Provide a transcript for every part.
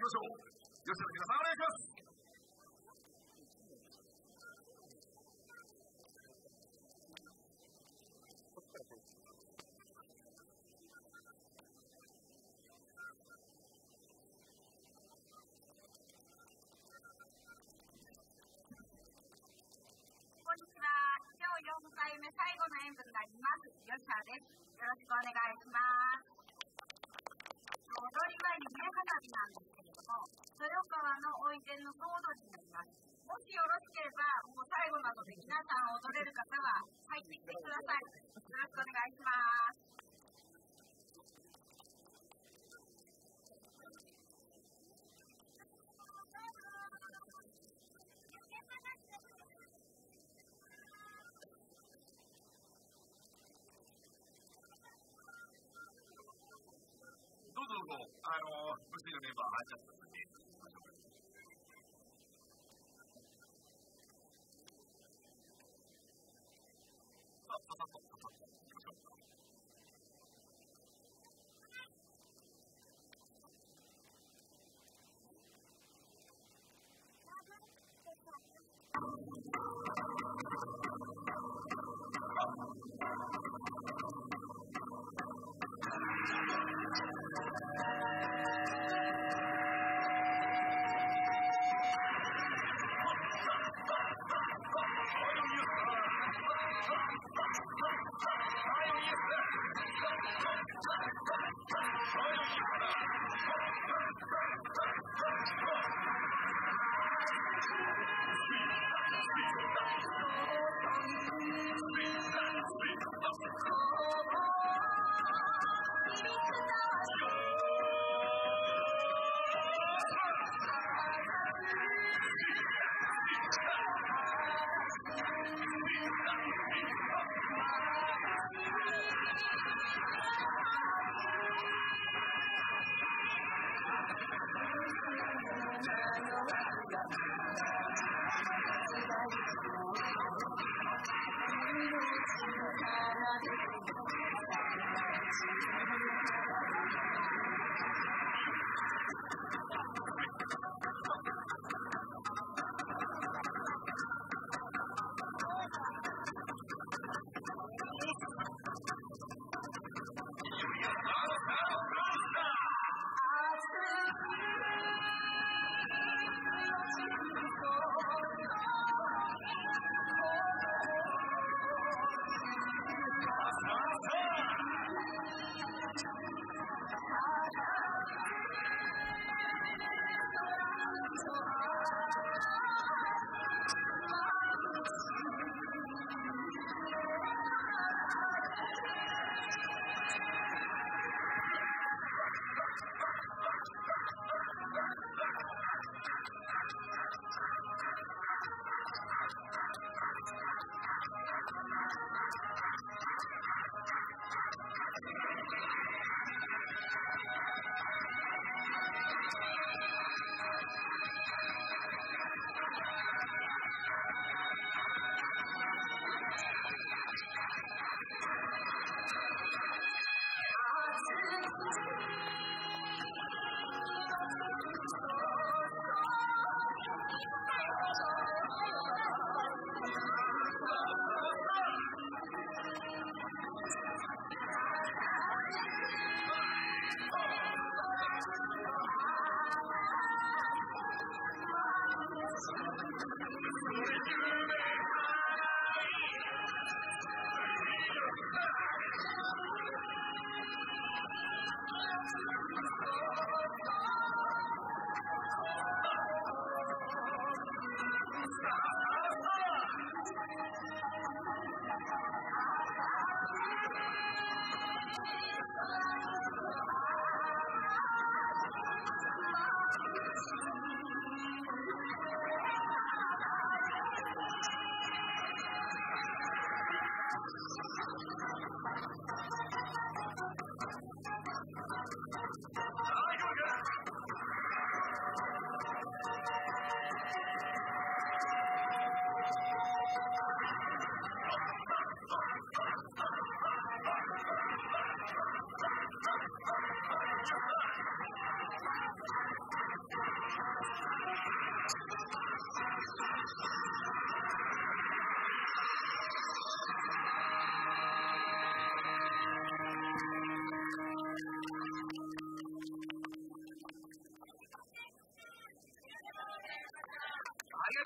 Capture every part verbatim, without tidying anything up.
きましょう。吉田の皆さんお願いします。 こんにちは。今日よんかいめ最後の演舞になります。吉田です。よろしくお願いします。踊りは夢花火なんですけれども、豊川のおいでんの総踊りになります。もしよろしければ、もう最後なので皆さん踊れる方は入ってきてください。よろしくお願いします。 どうぞどうぞ、あの、ブスのメンバー入っちゃってください。さあ、ささっと、ささっと、行きましょう。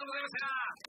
とうございました。